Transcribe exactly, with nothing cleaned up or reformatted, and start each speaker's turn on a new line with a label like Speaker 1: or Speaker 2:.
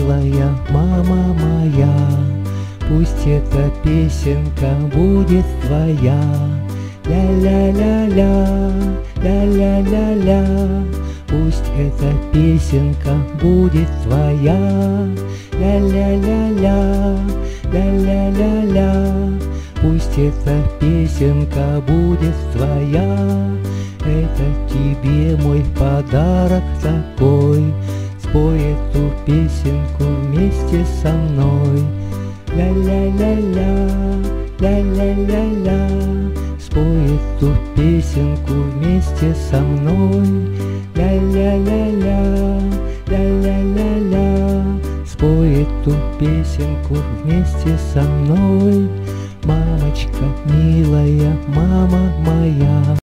Speaker 1: милая мама моя, пусть эта песенка будет твоя. Ля-ля-ля-ля, ля-ля-ля-ля, пусть эта песенка будет твоя. Ля-ля-ля-ля, ля-ля-ля-ля, пусть эта песенка будет твоя. Это тебе мой подарок такой, спой эту песенку вместе со мной. Ля-ля-ля-ля, ля-ля-ля-ля, спой эту песенку вместе со мной. Ля-ля-ля-ля, ля-ля-ля-ля, спой эту песенку вместе со мной. Мамочка, милая мама моя,